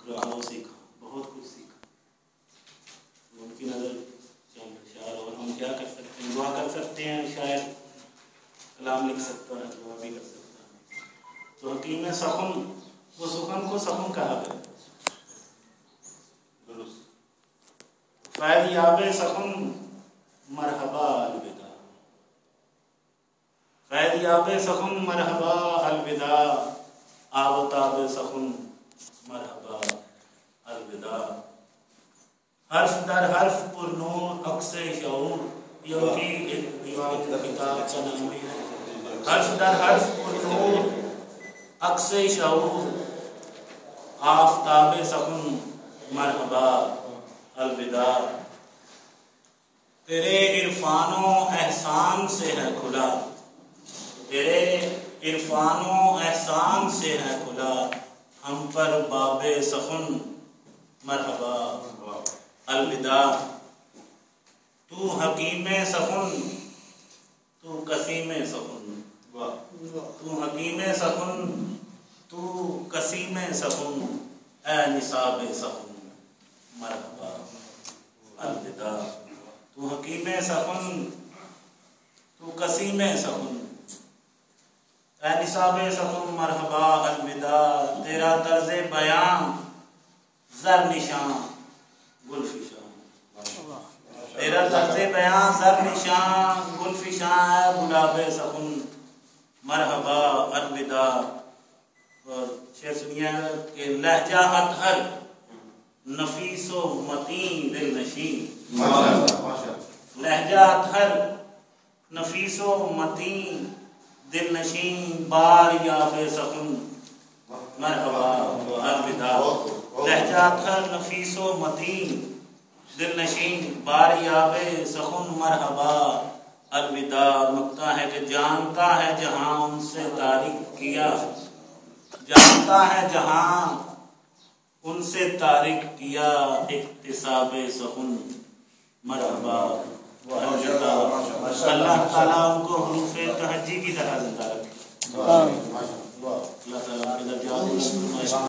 رہا سیکھا، بہت کچھ سیکھا. ان کی نظر چند اشعار، اور ہم کیا کر سکتے ہیں؟ دعا کر سکتے ہیں. شاید کلام لکھ سکتا ہے، دعا بھی کر سکتا ہے. تو حکیم سخن، وہ سخن کو سخن کہا گیا. درست. فیض یاب سخن مرحبا الوداع. فیض یاب سخن مرحبا الوداع. آب تاب سخن مرحبا الوداع. حرف در حرف پر نور عکس شعور، یہ ان کی ایک کتاب کا نام بھی ہے. حرف در حرف پر نور عکس شعور، آفتاب سخن مرحبا الوداع. تیرے عرفان و احسان سے ہے کھلا، تیرے عرفان و احسان سے ہے کھلا، ہم پر باب سخن مرحبا الوداع. تو حکیم سخن، تو قسیم سخن، تو حکیم سخن، تو قسیم سخن، اے نصاب سخن مرحبا الوداع. تو حکیم سخن، تو قسیم سخن، اے نصاب سخن مرحبا الوداع. تیرا طرز بیان زر نشان گل فشاں، تیرا طرز بیان زر نشان گل فشاں، ہے گلاب سخن مرحبا الوداع. اور شعر سنیے کہ لہجہ اطہر نفیس و متین دل نشین. لہجہ اطہر نفیس و متین دل نشین، بار یاب سخن مرحبا الوداع. لہجہ اطہر نفیس و متین دل نشین، بار یاب سخن مرحبا الوداع. مکتا ہے کہ جانتا ہے جہاں ان سے تاریخ کیا، جانتا ہے جہاں ان سے تاریخ کیا، اکتساب سخن مرحبا الوداع. اللہ تعالیٰ ان کو حروف تہجی کی طرح زندہ رکھے. اللہ تعالیٰ